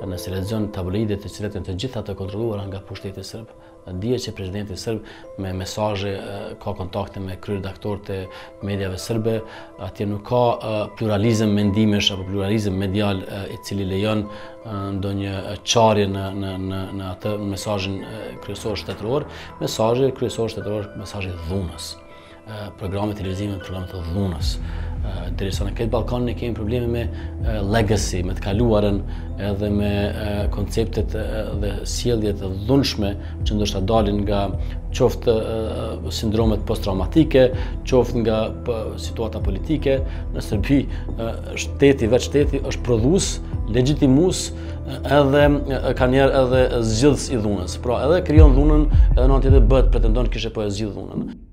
nëse lexon tabloidet të cilat janë të gjitha të kontrolluara nga pushteti serb, dihet që presidenti serb me mesazhe ka kontakte me kryeredaktorët e mediave serbe, atje nuk ka pluralizëm mendimesh apo pluralizëm medial i cili lejon ndonjë çarje në atë mesazhin kryesor shtetëror. Mesazhi kryesor shtetëror, mesazhi i dhunës. Programe televizive, programe të dhunës. Derisa në këtë Ballkan ne kemi probleme me legacy, me të kaluarën, edhe me konceptet dhe sjelljet të dhunshme që ndoshta dalin nga qoftë sindromet posttraumatike, qoftë nga situata politike. Në Serbi vetë shteti është prodhues, legjitimues edhe kanjherë edhe zgjidhës i dhunës. Pra edhe krijon dhunën, edhe në anë tjetër pretendon kishte po e zgjidh dhunën.